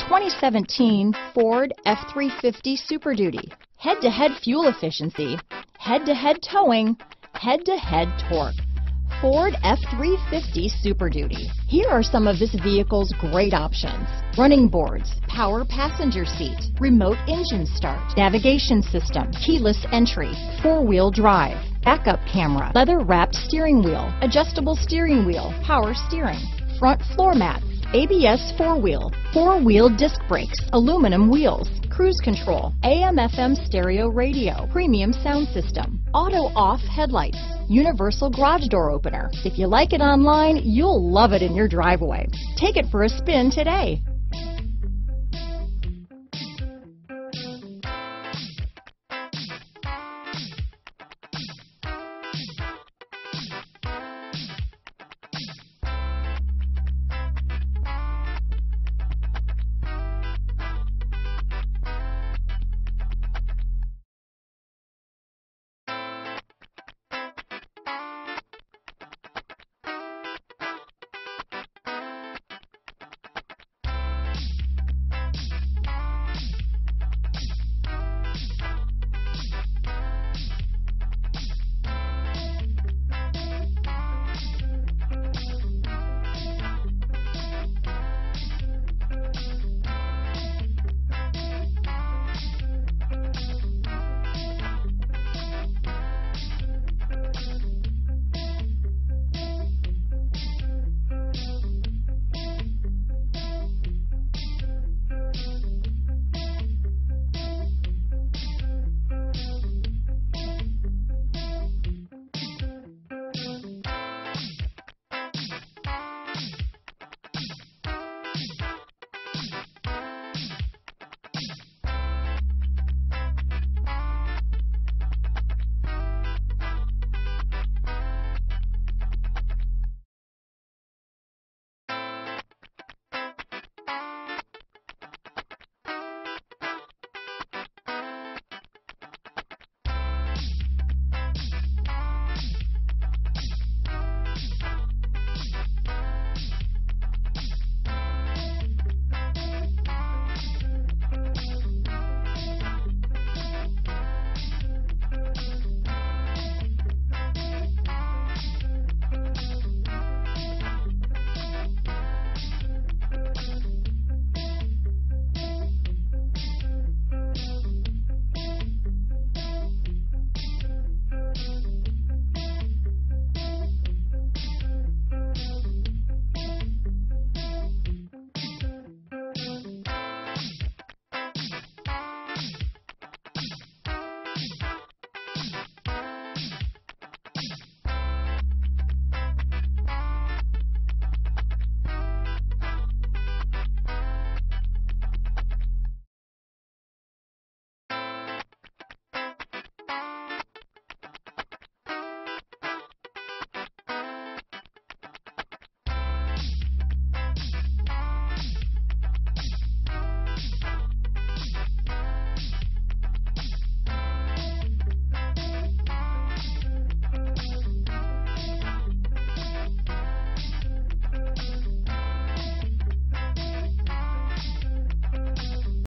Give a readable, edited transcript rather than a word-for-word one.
2017 Ford F-350 Super Duty. Head-to-head fuel efficiency, head-to-head towing, head-to-head torque. Ford F-350 Super Duty. Here are some of this vehicle's great options: running boards, power passenger seat, remote engine start, navigation system, keyless entry, four-wheel drive, backup camera, leather-wrapped steering wheel, adjustable steering wheel, power steering, front floor mats, ABS four-wheel disc brakes, aluminum wheels, cruise control, AM/FM stereo radio, premium sound system, auto-off headlights, universal garage door opener. If you like it online, you'll love it in your driveway. Take it for a spin today.